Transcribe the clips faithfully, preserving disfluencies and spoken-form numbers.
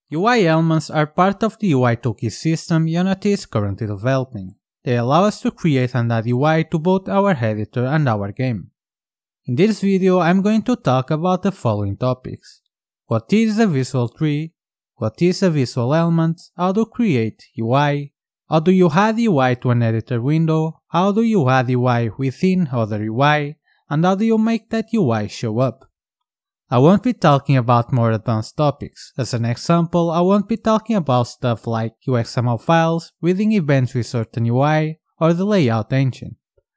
U I elements are part of the U I Toolkit system Unity is currently developing. They allow us to create and add U I to both our editor and our game. In this video, I'm going to talk about the following topics. What is a visual tree? What is a visual element? How to create U I? How do you add U I to an editor window? How do you add U I within other U I? And how do you make that U I show up? I won't be talking about more advanced topics. As an example, I won't be talking about stuff like U X M L files, reading events with certain U I, or the layout engine.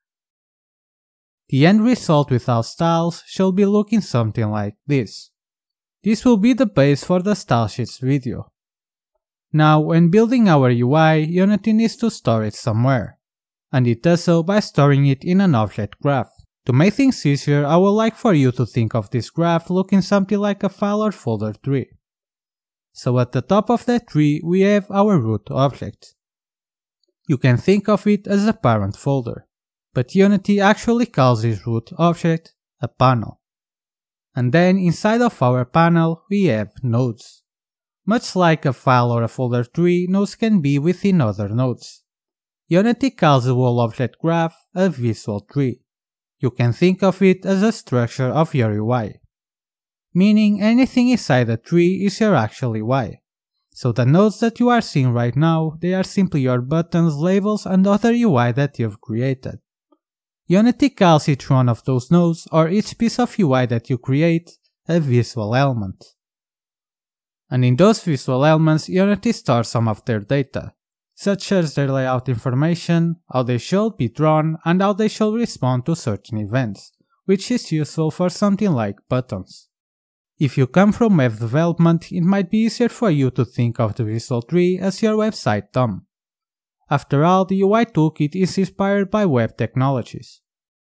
The end result without styles shall be looking something like this. This will be the base for the style sheets video. Now, when building our U I, Unity needs to store it somewhere, and it does so by storing it in an object graph. To make things easier, I would like for you to think of this graph looking something like a file or folder tree. So at the top of that tree, we have our root object. You can think of it as a parent folder, but Unity actually calls this root object a panel. And then inside of our panel, we have nodes. Much like a file or a folder tree, nodes can be within other nodes. Unity calls the whole object graph a visual tree. You can think of it as a structure of your U I, meaning anything inside a tree is your actual U I. So the nodes that you are seeing right now, they are simply your buttons, labels, and other U I that you've created. Unity calls each one of those nodes, or each piece of U I that you create, a visual element. And in those visual elements, Unity stores some of their data, such as their layout information, how they should be drawn, and how they should respond to certain events, which is useful for something like buttons. If you come from web development, it might be easier for you to think of the visual tree as your website D O M. After all, the U I Toolkit is inspired by web technologies.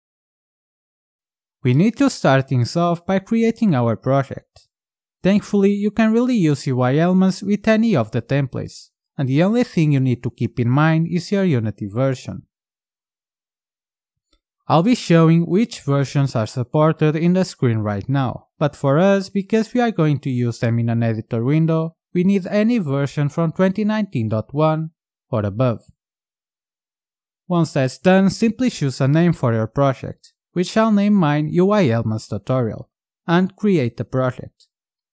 We need to start things off by creating our project. Thankfully, you can really use U I elements with any of the templates, and the only thing you need to keep in mind is your Unity version. I'll be showing which versions are supported in the screen right now, but for us, because we are going to use them in an editor window, we need any version from twenty nineteen point one or above. Once that's done, simply choose a name for your project, which I'll name mine U I Elements Tutorial, and create the project.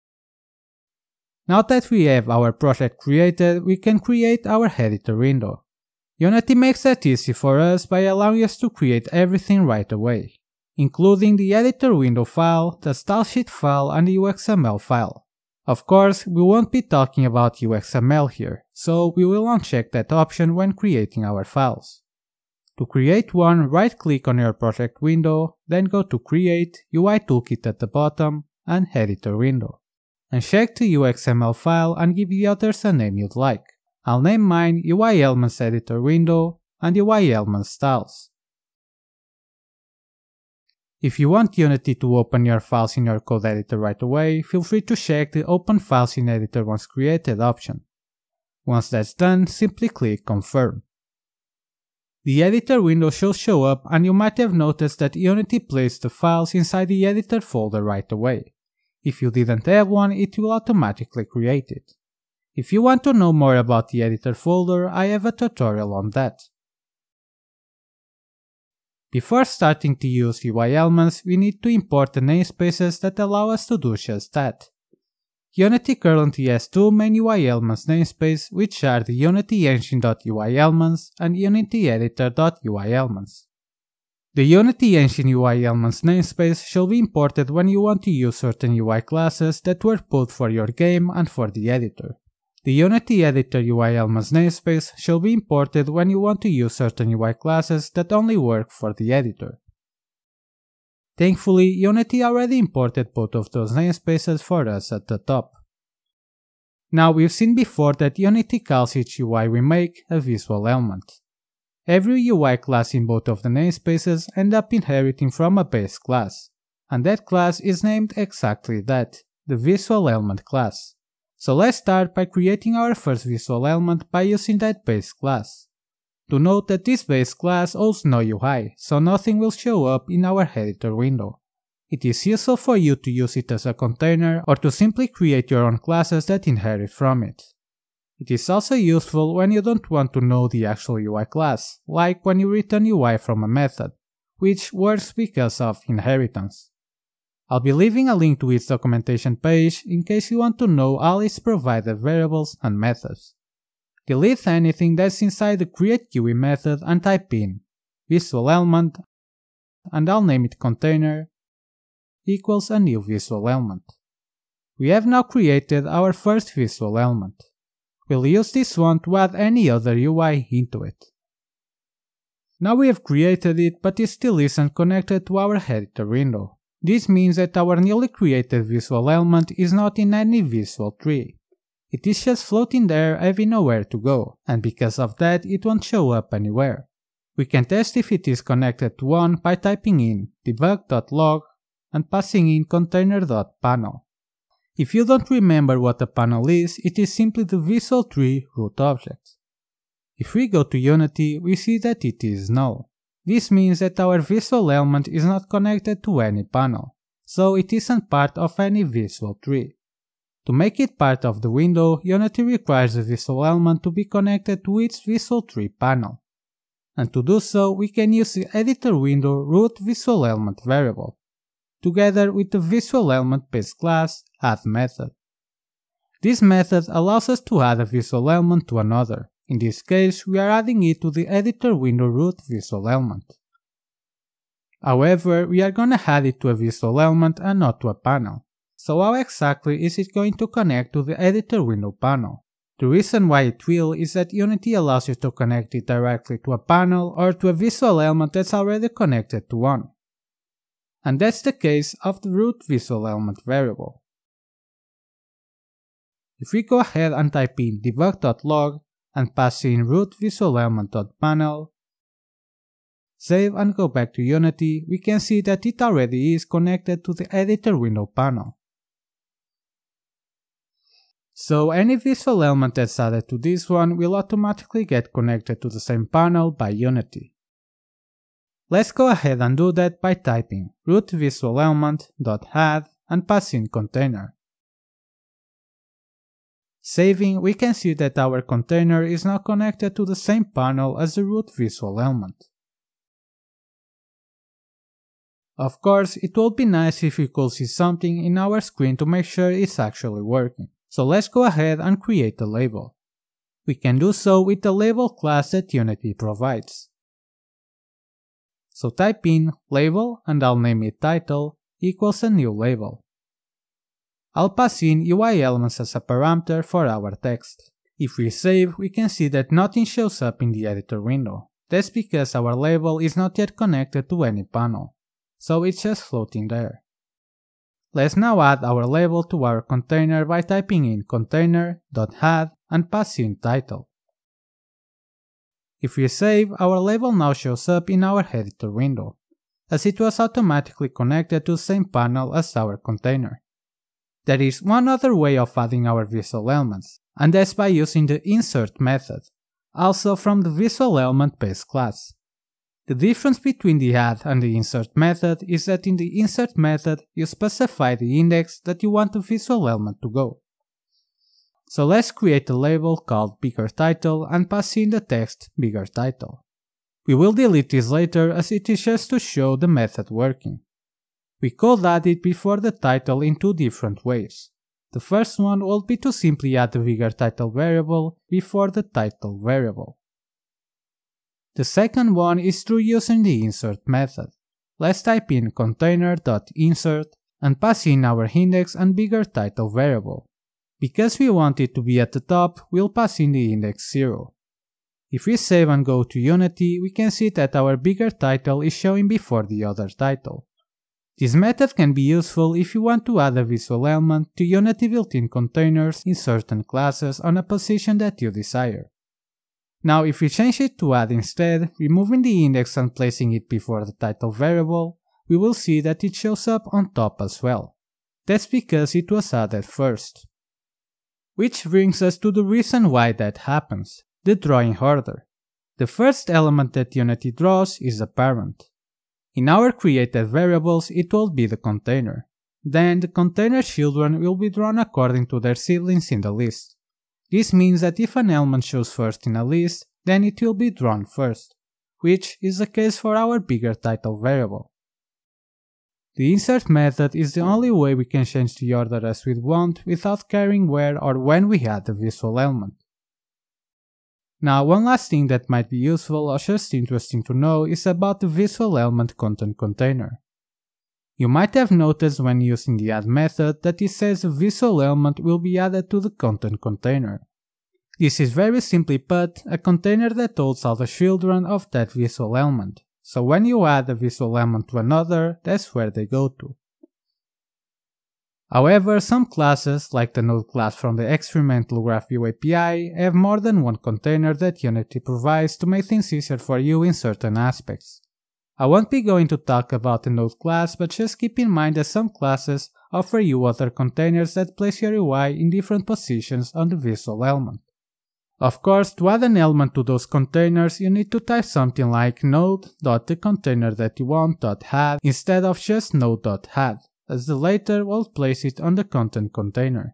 Now that we have our project created, we can create our editor window. Unity makes that easy for us by allowing us to create everything right away, including the editor window file, the stylesheet file, and the U X M L file. Of course, we won't be talking about U X M L here, so we will uncheck that option when creating our files. To create one, right-click on your project window, then go to Create, U I Toolkit at the bottom, and Editor Window. And check the U X M L file and give the others a name you'd like. I'll name mine U I Elements Editor Window and U I Elements Styles. If you want Unity to open your files in your code editor right away, feel free to check the Open Files in Editor Once Created option. Once that's done, simply click Confirm. The editor window should show up, and you might have noticed that Unity placed the files inside the editor folder right away. If you didn't have one, it will automatically create it. If you want to know more about the editor folder, I have a tutorial on that. Before starting to use U I elements, we need to import the namespaces that allow us to do just that. Unity currently has two main U I elements namespaces, which are the Unity Engine.UIElements and Unity Editor.UIElements. The Unity Engine U I Elements namespace shall be imported when you want to use certain U I classes that were put for your game and for the editor. The Unity Editor U I Elements namespace shall be imported when you want to use certain U I classes that only work for the editor. Thankfully, Unity already imported both of those namespaces for us at the top. Now, we've seen before that Unity calls each U I we make a visual element. Every U I class in both of the namespaces end up inheriting from a base class, and that class is named exactly that, the visual element class. So let's start by creating our first visual element by using that base class. To note that this base class owns no U I, so nothing will show up in our editor window. It is useful for you to use it as a container or to simply create your own classes that inherit from it. It is also useful when you don't want to know the actual U I class, like when you return U I from a method, which works because of inheritance. I'll be leaving a link to its documentation page in case you want to know all its provided variables and methods. Delete anything that's inside the createQueue method and type in visual element, and I'll name it container equals a new visual element. We have now created our first visual element. We'll use this one to add any other U I into it. Now we have created it, but it still isn't connected to our editor window. This means that our newly created visual element is not in any visual tree. It is just floating there having nowhere to go, and because of that it won't show up anywhere. We can test if it is connected to one by typing in debug.log and passing in container.panel. If you don't remember what a panel is, it is simply the visual tree root object. If we go to Unity, we see that it is null. This means that our visual element is not connected to any panel, so it isn't part of any visual tree. To make it part of the window, Unity requires the visual element to be connected to its visual tree panel. And to do so, we can use the editor window root visual element variable, together with the visual element base class add method. This method allows us to add a visual element to another. In this case, we are adding it to the editor window root visual element. However, we are gonna add it to a visual element and not to a panel. So how exactly is it going to connect to the editor window panel? The reason why it will is that Unity allows you to connect it directly to a panel or to a visual element that's already connected to one. And that's the case of the root visual element variable. If we go ahead and type in debug.log and pass in root visual element.panel, save and go back to Unity, we can see that it already is connected to the editor window panel. So any visual element that's added to this one will automatically get connected to the same panel by Unity. Let's go ahead and do that by typing root visual element.add and pass in container. Saving, we can see that our container is now connected to the same panel as the root visual element. Of course, it would be nice if we could see something in our screen to make sure it's actually working. So let's go ahead and create a label. We can do so with the label class that Unity provides. So type in label and I'll name it title equals a new label. I'll pass in U I elements as a parameter for our text. If we save, we can see that nothing shows up in the editor window. That's because our label is not yet connected to any panel, so it's just floating there. Let's now add our label to our container by typing in container.add and pass in title. If we save, our label now shows up in our editor window, as it was automatically connected to the same panel as our container. There is one other way of adding our visual elements, and that's by using the insert method, also from the visual element base class. The difference between the add and the insert method is that in the insert method you specify the index that you want the visual element to go. So let's create a label called bigger title and pass in the text bigger title. We will delete this later as it is just to show the method working. We could add it before the title in two different ways. The first one will be to simply add the bigger title variable before the title variable. The second one is through using the insert method. Let's type in container.insert and pass in our index and bigger title variable. Because we want it to be at the top, we'll pass in the index zero. If we save and go to Unity, we can see that our bigger title is showing before the other title. This method can be useful if you want to add a visual element to Unity built-in containers in certain classes on a position that you desire. Now if we change it to add instead, removing the index and placing it before the title variable, we will see that it shows up on top as well. That's because it was added first. Which brings us to the reason why that happens, the drawing order. The first element that Unity draws is a parent. In our created variables, it will be the container. Then the container children will be drawn according to their siblings in the list. This means that if an element shows first in a list, then it will be drawn first, which is the case for our bigger title variable. The insert method is the only way we can change the order as we want without caring where or when we add the visual element. Now, one last thing that might be useful or just interesting to know is about the visual element content container. You might have noticed when using the add method that it says a visual element will be added to the content container. This is very simply put a container that holds all the children of that visual element. So when you add a visual element to another, that's where they go to. However, some classes, like the node class from the experimental GraphView A P I, have more than one container that Unity provides to make things easier for you in certain aspects. I won't be going to talk about the node class, but just keep in mind that some classes offer you other containers that place your U I in different positions on the visual element. Of course, to add an element to those containers, you need to type something like node.thecontainer-that-you-want.add instead of just node.add, as the latter will place it on the content container.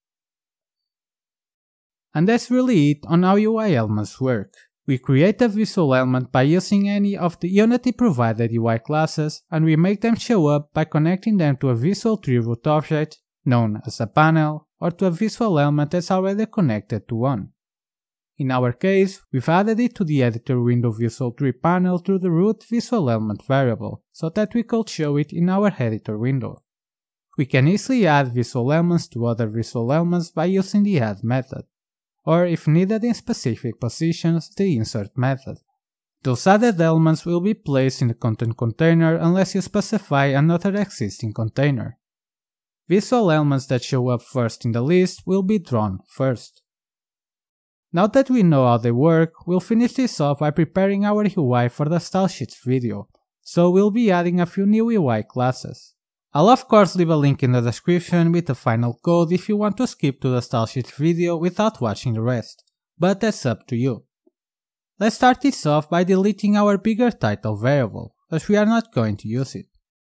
And that's really it on how U I elements work. We create a visual element by using any of the Unity provided U I classes, and we make them show up by connecting them to a visual tree root object, known as a panel, or to a visual element that's already connected to one. In our case, we've added it to the editor window visual tree panel through the root visual element variable, so that we could show it in our editor window. We can easily add visual elements to other visual elements by using the add method, or if needed in specific positions, the insert method. Those added elements will be placed in the content container unless you specify another existing container. Visual elements that show up first in the list will be drawn first. Now that we know how they work, we'll finish this off by preparing our U I for the style sheets video, so we'll be adding a few new U I classes. I'll of course leave a link in the description with the final code if you want to skip to the style sheets video without watching the rest, but that's up to you. Let's start this off by deleting our bigger title variable, as we are not going to use it.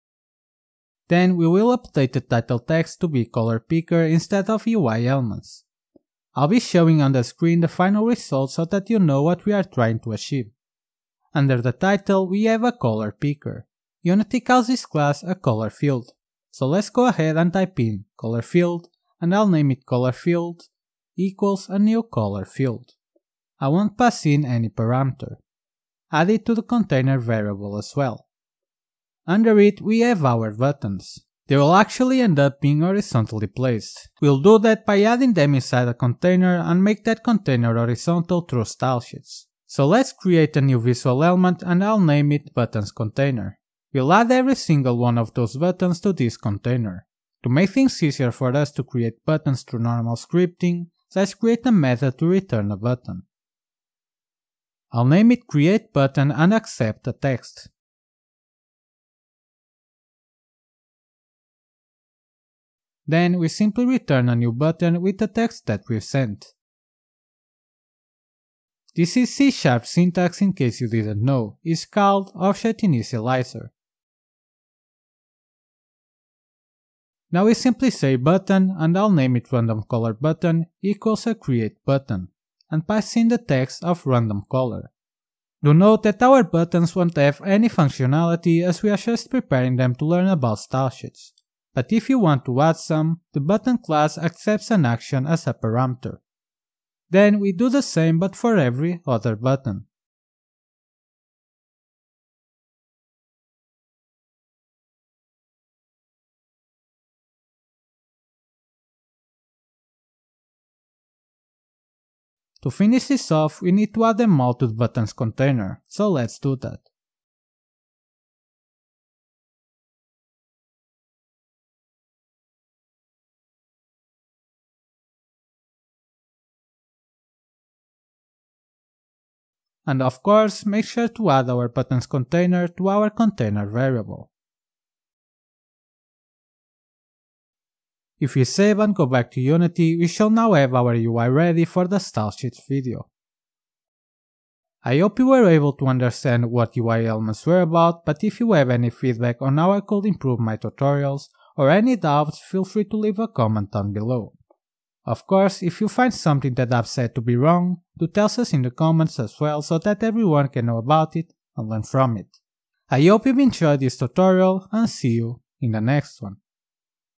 Then we will update the title text to be color picker instead of U I elements. I'll be showing on the screen the final result so that you know what we are trying to achieve. Under the title, we have a color picker. Unity calls this class a color field. So let's go ahead and type in color field, and I'll name it color field equals a new color field. I won't pass in any parameter. Add it to the container variable as well. Under it, we have our buttons. They will actually end up being horizontally placed. We'll do that by adding them inside a container and make that container horizontal through style sheets. So let's create a new visual element and I'll name it buttons container. We'll add every single one of those buttons to this container. To make things easier for us to create buttons through normal scripting, let's create a method to return a button. I'll name it createButton and accept the text. Then we simply return a new button with the text that we've sent. This is C sharp syntax in case you didn't know. It's called Object Initializer. Now we simply say button and I'll name it random color button equals a create button and pass in the text of random color. Do note that our buttons won't have any functionality as we are just preparing them to learn about style sheets. But if you want to add some, the button class accepts an action as a parameter. Then we do the same but for every other button. To finish this off, we need to add them all to the buttons container, so let's do that. And of course, make sure to add our buttons container to our container variable. If we save and go back to Unity, we shall now have our U I ready for the style sheets video. I hope you were able to understand what U I elements were about, but if you have any feedback on how I could improve my tutorials, or any doubts, feel free to leave a comment down below. Of course, if you find something that I've said to be wrong, do tell us in the comments as well so that everyone can know about it and learn from it. I hope you've enjoyed this tutorial and see you in the next one.